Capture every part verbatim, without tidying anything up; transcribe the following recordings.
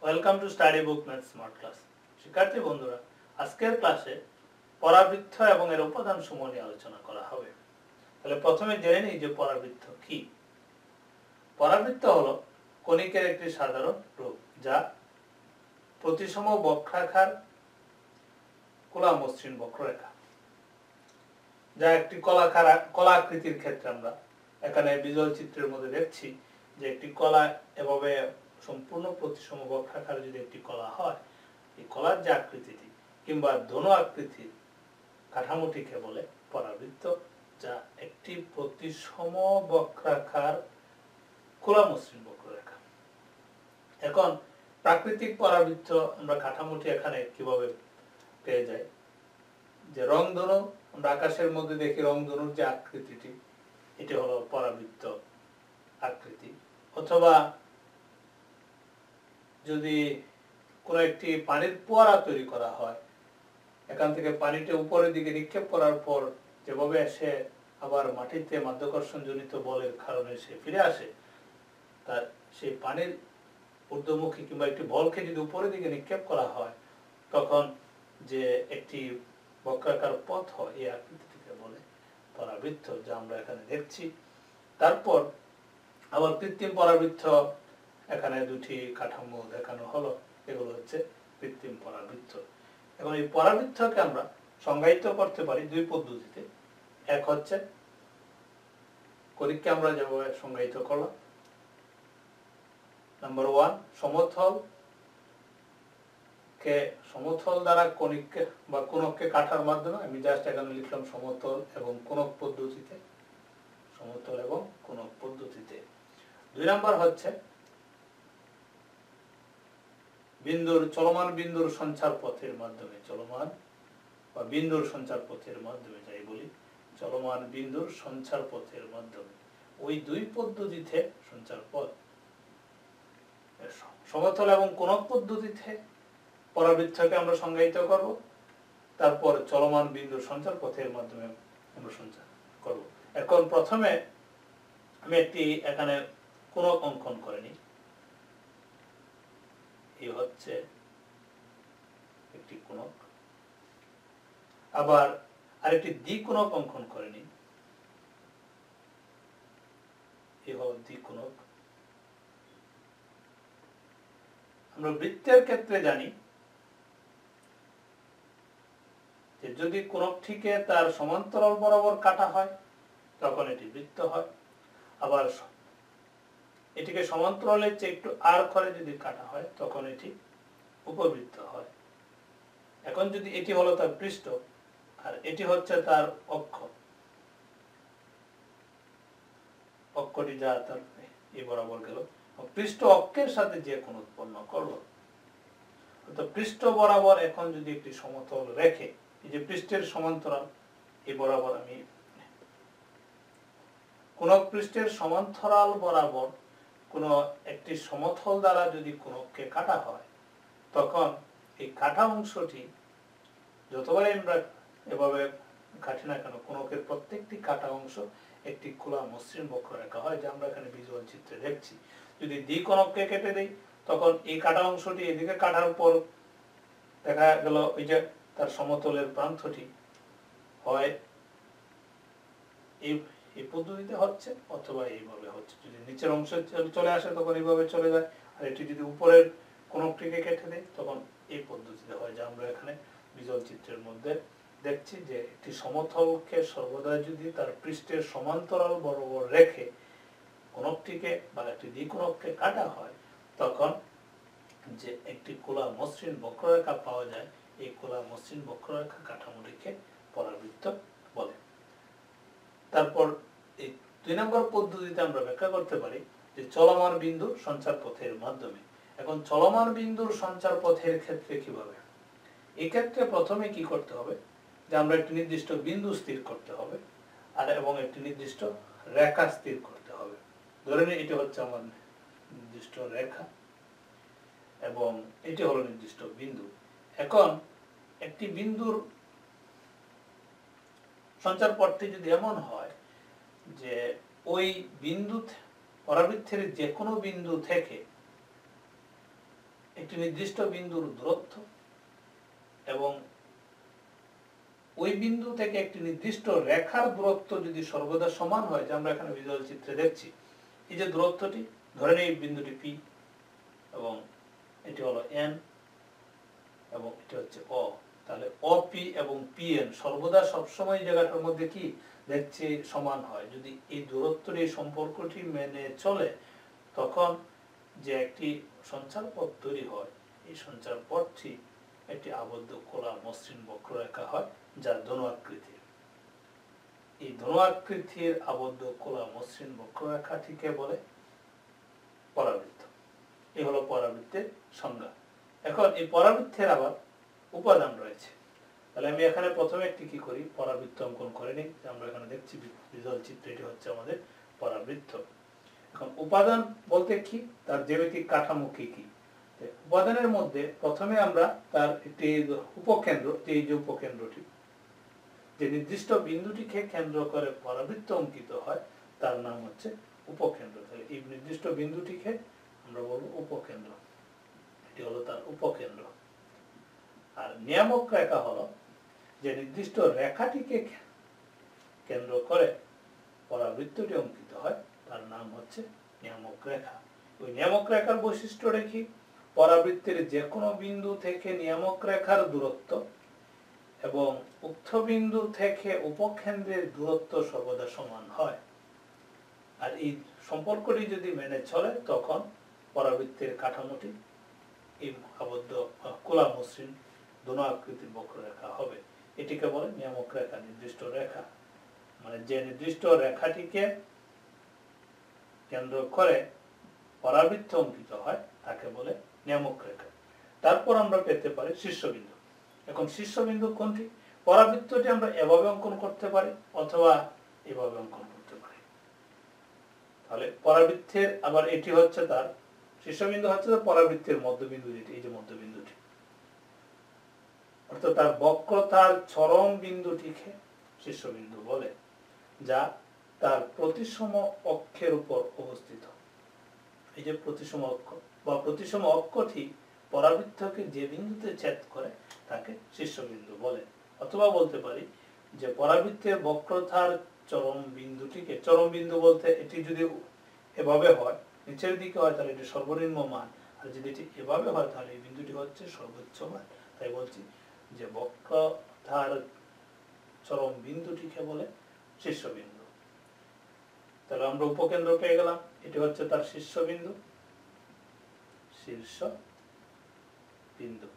Welcome to study book math smart class. শিক্ষার্থী বন্ধুরা, আজকের ক্লাসে পরাবৃত্ত এবং এর উপাদান সমূহ নিয়ে আলোচনা করা হবে। তাহলে প্রথমে জেনে নিই যে পরাবৃত্ত কি। পরাবৃত্ত হলো কণিকের একটি সাধারণ রূপ, যা প্রতিসম বক্রাকার কোলা মসৃণ বক্ররেখা, যা একটি কলাকার কলাকৃতির ক্ষেত্রে আমরা এখানে ভিজুয়াল চিত্রের মধ্যে দেখছি যে একটি কলা এভাবে সম্পূর্ণ প্রতিসম বক্রাকার যদি একটি কলা হয়, এই কলার যে আকৃতিটি কিংবা ধনু আকৃতির কাঠামোটিকে বলে পরাবৃত্ত, যা একটি প্রতিসম বক্রাকার খোলা মসৃণ বক্ররেখা। এখন প্রাকৃতিক পরাবৃত্ত আমরা কাঠামোটি এখানে কিভাবে পেয়ে যাই, যে রংধনু আমরা আকাশের মধ্যে দেখি, রংধনুর যে আকৃতিটি এটি হলো পরাবৃত্ত আকৃতি। অথবা যদি কোনো একটি পানির ফোয়ারা তৈরি করা হয়, এখান থেকে পানিটা উপরের দিকে নিক্ষেপ করার পর যেভাবে এসে আবার মাটিতে মাধ্যাকর্ষণ জনিত বলের কারণে সে ফিরে আসে, তার সেই পানির ঊর্ধ্বমুখী কিংবা একটি বলকে যদি উপরের দিকে নিক্ষেপ করা হয়, তখন যে একটি বক্রাকার পথ হয়, এই আকৃতিটিকে বলে পরাবৃত্ত, যা আমরা এখানে দেখছি। তারপর আবার কৃত্রিম পরাবৃত্ত, এখানে দুটি কাঠামো দেখানো হলো, এগুলো হচ্ছে কৃত্রিম পরাবৃত্ত। এবং এই পরাবৃত্তকে আমরা সংজ্ঞায়িত করতে পারি দুই পদ্ধতিতে। এক হচ্ছে কণিককে আমরা যেভাবে সংজ্ঞায়িত করলাম, নাম্বার ওয়ান, সমতল কে সমতল দ্বারা কণিককে বা কোণককে কাটার মাধ্যমে, আমি জাস্ট এখানে লিখলাম সমতল এবং কোণক পদ্ধতিতে, সমতল এবং কোণক পদ্ধতিতে। দুই নাম্বার হচ্ছে বিন্দুর চলমান বিন্দুর সঞ্চার পথের মাধ্যমে, চলমান বা বিন্দুর সঞ্চার পথের মাধ্যমে, যাই বলি চলমান বিন্দুর সঞ্চার পথের মাধ্যমে। ওই দুই পদ্ধতিতে সঞ্চার পথ, সমতল এবং কোণক পদ্ধতিতে পরাবৃত্তকে আমরা সংজ্ঞায়িত করব, তারপর চলমান বিন্দুর সঞ্চার পথের মাধ্যমে আমরা সঞ্চার করব। এখন প্রথমে আমি একটি এখানে কোণক অঙ্কন করে নিই। এই হচ্ছে একটি কোণক। আবার আরেকটি দ্বিকোণক অঙ্কন করে নিই। এই হল দ্বিকোণক। আমরা বৃত্তের ক্ষেত্রে জানি যে যদি কোণকটিকে তার সমান্তরাল বরাবর কাটা হয়, তখন এটি বৃত্ত হয়। আবার এটিকে সমান্তরালের চেয়ে একটু আর করে যদি কাটা হয়, তখন এটি উপবৃত্ত হয়। এখন যদি এটি হলো তার পৃষ্ঠ আর এটি হচ্ছে তার অক্ষ, অক্ষটি যা তার এই বরাবর গেল, পৃষ্ঠ অক্ষের সাথে যে কোণ উৎপন্ন করলো, তো পৃষ্ঠ বরাবর এখন যদি একটি সমতল রেখে, এই যে পৃষ্ঠের সমান্তরাল এই বরাবর, আমি কোন পৃষ্ঠের সমান্তরাল বরাবর কোন একটি সমতল দ্বারা যদি কোণকে কাটা হয়, তখন এই কাটা অংশটি যতবারই আমরা এভাবে কাটি না কেন, কোণকের প্রত্যেকটি কাটা অংশ একটি খোলা মসৃণ বক্ররেখা হয়, যা আমরা এখানে ভিজুয়াল চিত্রে দেখছি। যদি দ্বিকোণককে কেটে দেই, তখন এই কাটা অংশটি এদিকে কাটার পর দেখা গেল ওই যে তার সমতলের প্রান্তটি হয় এই এই পদ্ধতিতে হচ্ছে, অথবা এইভাবে হচ্ছে। যদি নিচের অংশে চলে আসে তখন এইভাবে চলে যায়, আর এটি যদি উপরের কোণকটিকে কেটে দেয় তখন এই পদ্ধতিতে হয়, যা আমরা এখানে ভিজুয়াল চিত্রের মধ্যে দেখছি। যে একটি সমতলকে সর্বদা যদি তার পৃষ্ঠের সমান্তরাল বরাবর রেখে কোণকটিকে বা একটি দ্বিকোণককে কাটা হয়, তখন যে একটি খোলা মসৃণ বক্ররেখা পাওয়া যায়, এই খোলা মসৃণ বক্ররেখা কাঠামোটিকে পরাবৃত্ত বলে। তারপর এই দুই নম্বর পদ্ধতিতে আমরা ব্যাখ্যা করতে পারি যে চলমান বিন্দুর সঞ্চার পথের মাধ্যমে। এখন চলমান বিন্দুর সঞ্চার পথের ক্ষেত্রে কিভাবে, এই ক্ষেত্রে প্রথমে কি করতে হবে, যে আমরা একটি নির্দিষ্ট বিন্দু স্থির করতে হবে আর এবং একটি নির্দিষ্ট রেখা স্থির করতে হবে। ধরে নিই এটি হচ্ছে আমার নির্দিষ্ট রেখা এবং এটি হলো নির্দিষ্ট বিন্দু। এখন একটি বিন্দুর সঞ্চার পথটি যদি এমন হয় যে ওই বিন্দু পরাবৃত্তের যে কোনো বিন্দু থেকে একটি নির্দিষ্ট বিন্দুর দূরত্ব এবং ওই বিন্দু থেকে একটি নির্দিষ্ট রেখার দূরত্ব যদি সর্বদা সমান হয়, যে আমরা এখানে ভিজুয়াল চিত্রে দেখছি, এই যে দূরত্বটি ধরে নেই বিন্দুটি পি এবং এটি হলো এন এবং এটি হচ্ছে ও, তাহলে ও পি এবং পি এন সর্বদা সবসময় জায়গাটার মধ্যে কি দেখছি সমান হয়। যদি এই দূরত্বের এই সম্পর্কটি মেনে চলে, তখন যে একটি সঞ্চার পথ তৈরি হয়, এই সঞ্চার পথটি একটি আবদ্ধ খোলা মসৃণ বক্ররেখা হয়, যা ধনু আকৃতির। এই ধনু আকৃতির আবদ্ধ খোলা মসৃণ বক্ররেখাটিকে বলে পরাবৃত্ত। এই হলো পরাবৃত্তের সংজ্ঞা। এখন এই পরাবৃত্তের আবার উপাদান রয়েছে। তাহলে আমি এখানে প্রথমে একটি কি করি, পরাবৃত্ত অঙ্কন করে নিই। আমরা এখানে দেখছি ভিজুয়াল চিত্র, এটি হচ্ছে আমাদের পরাবৃত্ত। এখন উপাদান বলতে কি, তার জ্যামিতিক কাঠামো কি কি। উপাদানের মধ্যে প্রথমে আমরা তার একটি উপকেন্দ্র, এই যে উপকেন্দ্রটি, যে নির্দিষ্ট বিন্দুটিকে কেন্দ্র করে পরাবৃত্ত অঙ্কিত হয়, তার নাম হচ্ছে উপকেন্দ্র। তাহলে এই নির্দিষ্ট বিন্দুটিকে আমরা বলবো উপকেন্দ্র, এটি হলো তার উপকেন্দ্র। আর নিয়ামক রেখা হলো যে নির্দিষ্ট রেখাটিকে কেন্দ্র করে পরাবৃত্তটি অঙ্কিত হয়, তার নাম হচ্ছে নিয়ামক রেখা। ওই নিয়ামক রেখার বৈশিষ্ট্য রেখি, পরাবৃত্তের যে কোনো বিন্দু থেকে নিয়ামক রেখার দূরত্ব এবং উক্ত বিন্দু থেকে উপকেন্দ্রের দূরত্ব সর্বদা সমান হয়। আর এই সম্পর্কটি যদি মেনে চলে, তখন পরাবৃত্তের কাঠামোটি এই আবদ্ধ খোলা মসৃণ ধনু আকৃতির বক্ররেখা হবে। এটিকে বলে নিয়ামক রেখা, নির্দিষ্ট রেখা। মানে যে নির্দিষ্ট রেখাটিকে কেন্দ্র করে পরাবৃত্ত অঙ্কিত হয়, তাকে বলে নিয়ামক রেখা। তারপর আমরা পেতে পারি শীর্ষবিন্দু। এখন শীর্ষবিন্দু কোনটি? পরাবৃত্তটি আমরা এভাবে অঙ্কন করতে পারি অথবা এভাবে অঙ্কন করতে পারি। তাহলে পরাবৃত্তের আবার এটি হচ্ছে তার শীর্ষবিন্দু, হচ্ছে পরাবৃত্তের মধ্যবিন্দু, যেটি এই যে মধ্যবিন্দুটি, অর্থাৎ তার বক্রতার চরম বিন্দুটিকে শীর্ষবিন্দু বলে, যা তার প্রতিসম অক্ষের উপর অবস্থিত। এই যে প্রতিসম অক্ষ বা প্রতিসম অক্ষটি পরাবৃত্তকে যে বিন্দুতে ছেদ করে, তাকে শীর্ষবিন্দু বলে। অথবা বলতে পারি যে পরাবৃত্তের বক্রতার চরম বিন্দুটিকে, চরম বিন্দু বলতে এটি যদি এভাবে হয়, নিচের দিকে হয়, তাহলে এটি সর্বনিম্ন মান, আর যদি এটি এভাবে হয়, তাহলে এই বিন্দুটি হচ্ছে সর্বোচ্চ মান। তাই বলছি যে বক্রতার চরম বিন্দুটিকে বলে শীর্ষবিন্দু। তাহলে আমরা উপকেন্দ্র পেয়ে গেলাম, এটি হচ্ছে তার শীর্ষবিন্দু, শীর্ষ বিন্দু।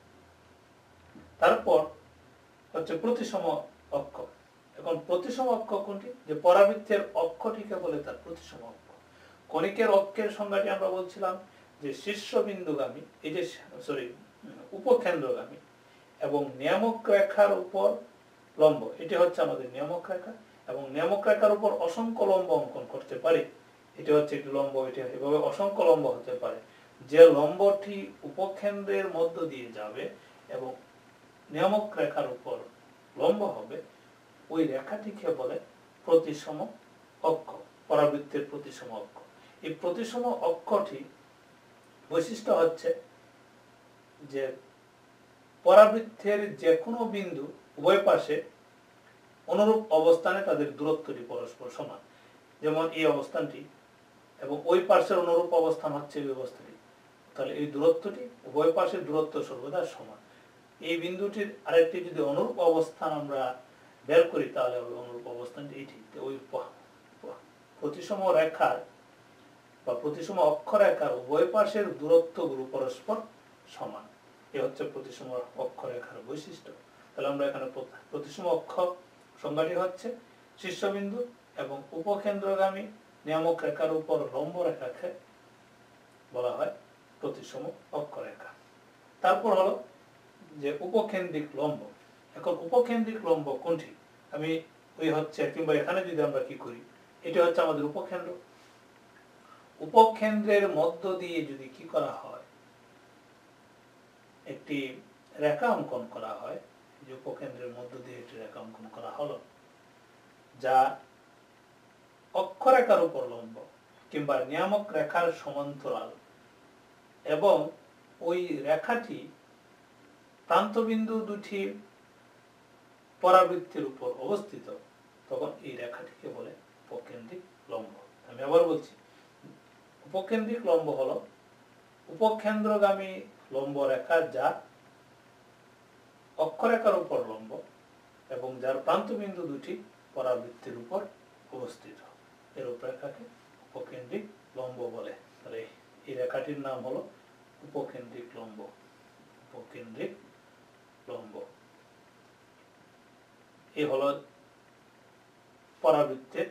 তারপর হচ্ছে প্রতিসম অক্ষ। এখন প্রতিসম অক্ষ কোনটি? যে পরাবৃত্তের অক্ষটিকে বলে তার প্রতিসম অক্ষ। কণিকের অক্ষের সংজ্ঞাটি আমরা বলছিলাম যে শীর্ষবিন্দুগামী, এই যে সরি উপকেন্দ্রগামী এবং নিয়ামক রেখার উপর লম্ব, এটি হচ্ছে আমাদের নিয়ামক রেখা। এবং নিয়ামক রেখার উপর অসংখ্য লম্ব অঙ্কন করতে পারি। এটি হচ্ছে একটি লম্ব, এটি এভাবে অসংখ্য লম্ব হতে পারে। যে লম্বটি উপকেন্দ্রের মধ্য দিয়ে যাবে এবং নিয়ামক রেখার উপর লম্ব হবে, ওই রেখাটিকে বলে প্রতিসম অক্ষ, পরাবৃত্তের প্রতিসম অক্ষ। এই প্রতিসম অক্ষটি বৈশিষ্ট্য হচ্ছে যে পরাবৃত্তের যে কোনো বিন্দু উভয় পাশে অনুরূপ অবস্থানে তাদের দূরত্বটি পরস্পর সমান। যেমন এই অবস্থানটি এবং ওই পাশের অনুরূপ অবস্থান হচ্ছে এই অবস্থাটি, তাহলে এই দূরত্বটি উভয় পাশের দূরত্ব সর্বদা সমান। এই বিন্দুটির আরেকটি যদি অনুরূপ অবস্থান আমরা বের করি, তাহলে অনুরূপ অবস্থানটি এটি। ওই প্রতিসম রেখার বা প্রতিসম অক্ষরেখার উভয় পাশের দূরত্বগুলো পরস্পর সমান। এ হচ্ছে প্রতিসম অক্ষরেখার বৈশিষ্ট্য। তাহলে আমরা এখানে প্রতিসম অক্ষ সংজ্ঞাটি হচ্ছে শীর্ষবিন্দু এবং উপকেন্দ্রগামী নিয়ামক রেখার উপর লম্ব রেখাকে বলা হয় প্রতিসম অক্ষরেখা। তারপর হলো যে উপকেন্দ্রিক লম্ব। এখন উপকেন্দ্রিক লম্ব কোনটি? আমি ওই হচ্ছে কিংবা এখানে যদি আমরা কি করি, এটি হচ্ছে আমাদের উপকেন্দ্র। উপকেন্দ্রের মধ্য দিয়ে যদি কি করা হয়, একটি রেখা অঙ্কন করা হয়, যে উপকেন্দ্রের মধ্য দিয়ে একটি রেখা অঙ্কন করা হলো, যা অক্ষরেখার উপর লম্ব কিংবা নিয়ামক রেখার সমান্তরাল এবং ওই রেখাটি প্রান্তবিন্দু দুটি পরাবৃত্তের উপর অবস্থিত, তখন এই রেখাটিকে বলে উপকেন্দ্রিক লম্ব। আমি আবার বলছি, উপকেন্দ্রিক লম্ব হলো উপকেন্দ্রগামী লম্ব রেখা যা অক্ষরেখার উপর লম্ব এবং যার প্রান্তবিন্দু দুটি পরাবৃত্তের উপর অবস্থিত, এর রেখাকে উপকেন্দ্রিক লম্ব বলে। তাহলে এই রেখাটির নাম হলো উপকেন্দ্রিক লম্ব। উপকেন্দ্রিক লম্ব এই হলো পরাবৃত্তের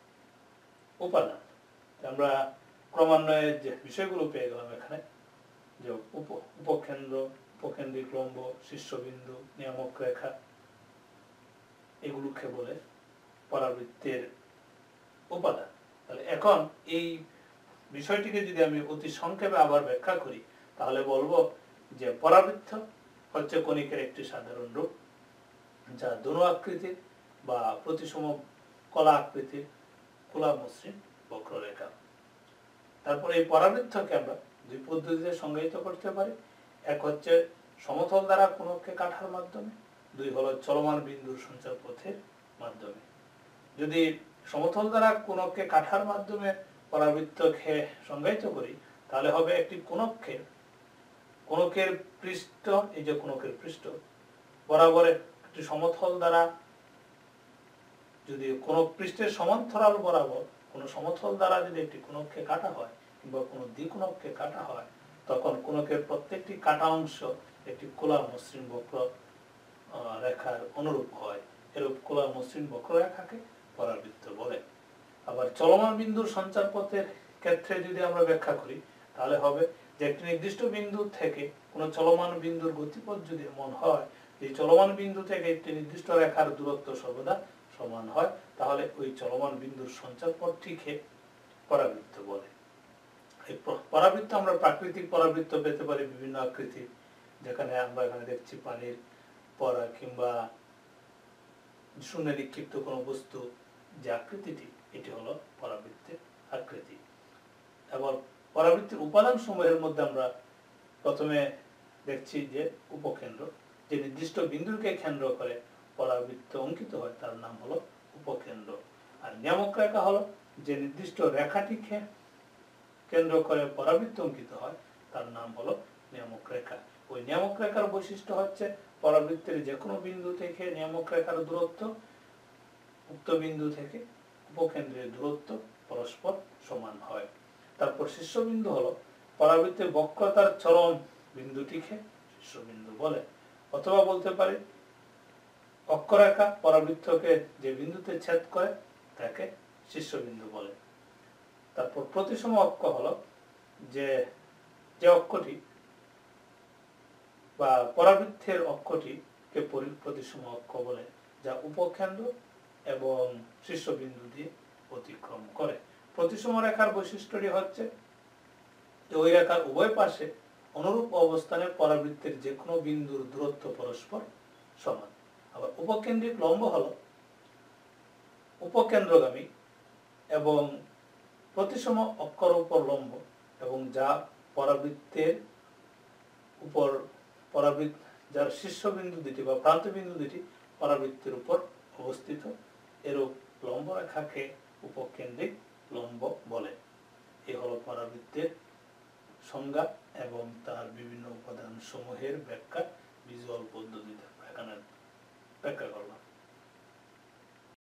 উপাদান। আমরা ক্রমান্বয়ে যে বিষয়গুলো পেয়ে গেলাম এখানে, যে উপকেন্দ্র, উপকেন্দ্রিক লম্ব, শীর্ষবিন্দু, নিয়ামক রেখা, এগুলোকে বলে পরাবৃত্তের উপাদান। তাহলে এখন এই বিষয়টিকে যদি আমি অতি সংক্ষেপে আবার ব্যাখ্যা করি, তাহলে বলবো যে পরাবৃত্ত হচ্ছে কণিকের একটি সাধারণ রূপ, যা ধনু আকৃতির বা প্রতিসম কলা আকৃতির খোলা মসৃণ বক্ররেখা। তারপর এই পরাবৃত্তকে আমরা দুই পদ্ধতিতে সংজ্ঞায়িত করতে পারি। এক হচ্ছে সমতল দ্বারা কোণকে কাটার মাধ্যমে, দুই হলো চলমান বিন্দুর সঞ্চার পথের মাধ্যমে। যদি সমতল দ্বারা কোণকে কাটার মাধ্যমে পরাবৃত্তকে সংজ্ঞায়িত করি, তাহলে হবে একটি কোণকে কোণকের পৃষ্ঠ, এই যে কোণকের পৃষ্ঠ বরাবর একটি সমতল দ্বারা, যদি কোন পৃষ্ঠের সমান্তরাল বরাবর কোন সমতল দ্বারা যদি একটি কোণকে কাটা হয় কিংবা কোন দ্বিকোণকে কাটা হয়, তখন কোণকের প্রত্যেকটি কাটা অংশ একটি খোলা মসৃণ বক্র রেখার অনুরূপ হয়। এরূপ খোলা মসৃণ বক্ররেখাকে পরাবৃত্ত বলে। আবার চলমান বিন্দুর সঞ্চার পথের ক্ষেত্রে যদি আমরা ব্যাখ্যা করি, তাহলে হবে যে একটি নির্দিষ্ট বিন্দু থেকে কোন চলমান বিন্দুর গতিপথ যদি এমন হয় যে চলমান বিন্দু থেকে একটি নির্দিষ্ট রেখার দূরত্ব সর্বদা সমান হয়, তাহলে ওই চলমান বিন্দুর সঞ্চার পথটিকে পরাবৃত্ত বলে। এই পরাবৃত্ত আমরা প্রাকৃতিক পরাবৃত্ত পেতে পারি বিভিন্ন আকৃতির, যেখানে আমরা এখানে দেখছি পানির পরা কিংবা শূন্যে নিক্ষিপ্ত কোনো বস্তু যে আকৃতিটি, এটি হলো পরাবৃত্তের আকৃতি। এবং পরাবৃত্তের উপাদান সমূহের মধ্যে আমরা প্রথমে দেখছি যে উপকেন্দ্র, যে নির্দিষ্ট বিন্দুকে কেন্দ্র করে পরাবৃত্ত অঙ্কিত হয় তার নাম হলো উপকেন্দ্র। আর নিয়ামক রেখা হলো যে নির্দিষ্ট রেখাটিকে কেন্দ্র করে পরাবৃত্ত অঙ্কিত হয় তার নাম হলো নিয়ামক রেখা। ওই নিয়ামক রেখার বৈশিষ্ট্য হচ্ছে পরাবৃত্তের যে কোনো বিন্দু থেকে নিয়ামক রেখার দূরত্ব উক্ত বিন্দু থেকে উপকেন্দ্রের দূরত্ব পরস্পর সমান হয়। তারপর শীর্ষবিন্দু হলো পরাবৃত্তের বক্রতার চরম বিন্দুটিকে শীর্ষবিন্দু বলে, অথবা বলতে পারি অক্ষরেখা পরাবৃত্তকে যে বিন্দুতে ছেদ করে তাকে শীর্ষবিন্দু বলে। তারপর প্রতিসম অক্ষ হলো যে যে অক্ষটি বা পরাবৃত্তের অক্ষটিকে প্রতিসম অক্ষ বলে, যা উপকেন্দ্র এবং শীর্ষবিন্দু দিয়ে অতিক্রম করে। প্রতিসম রেখার বৈশিষ্ট্যটি হচ্ছে যে ওই রেখার উভয় পাশে অনুরূপ অবস্থানে পরাবৃত্তের যে কোনো বিন্দুর দূরত্ব পরস্পর সমান। আবার উপকেন্দ্রিক লম্ব হলো উপকেন্দ্রগামী এবং প্রতিসম অক্ষর উপর লম্ব এবং যা পরাবৃত্তের উপর পরাবৃত্ত যার শীর্ষবিন্দু দুটি বা প্রান্তবিন্দু দুটি পরাবৃত্তের উপর অবস্থিত, এরূপ লম্ব রেখাকে উপকেন্দ্রিক লম্ব বলে। এ হলো পরাবৃত্তের সংজ্ঞা এবং তার বিভিন্ন উপাদান সমূহের ব্যাখ্যা ভিজুয়াল পদ্ধতিতে এখানে ব্যাখ্যা করা।